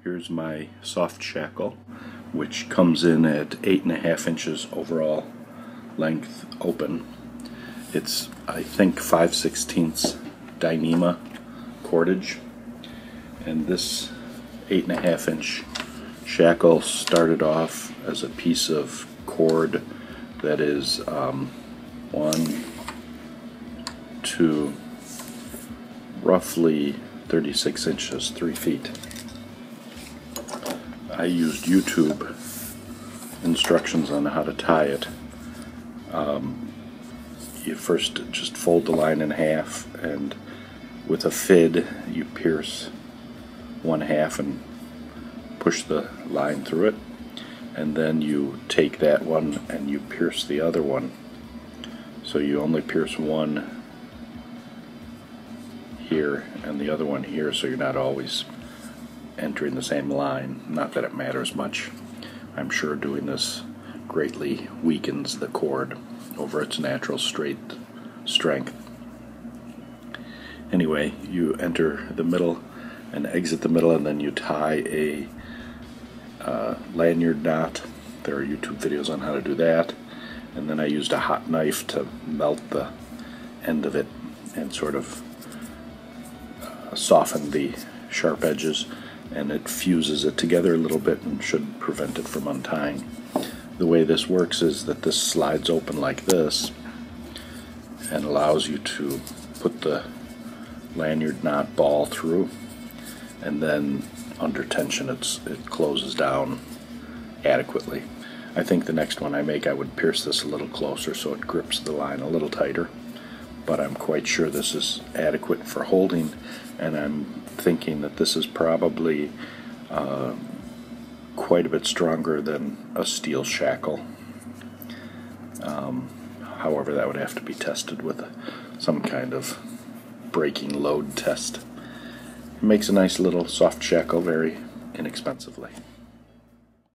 Here's my soft shackle, which comes in at 8.5 inches overall length open. It's, I think, 5/16 Dyneema cordage, and this 8.5 inch shackle started off as a piece of cord that is 1, 2, roughly 36 inches, 3 feet. I used YouTube instructions on how to tie it. You first just fold the line in half, and with a fid you pierce 1/2 and push the line through it, and then you take that one and you pierce the other one. So you only pierce one here and the other one here, so you're not always entering the same line. Not that it matters much. I'm sure doing this greatly weakens the cord over its natural strength. Anyway, you enter the middle and exit the middle, and then you tie a lanyard knot. There are YouTube videos on how to do that, and then I used a hot knife to melt the end of it and sort of soften the sharp edges, and it fuses it together a little bit and should prevent it from untying. The way this works is that this slides open like this and allows you to put the lanyard knot ball through, and then under tension it closes down adequately. I think the next one I make, I would pierce this a little closer so it grips the line a little tighter, but I'm quite sure this is adequate for holding, and I'm thinking that this is probably quite a bit stronger than a steel shackle. However, that would have to be tested with some kind of breaking load test. It makes a nice little soft shackle very inexpensively.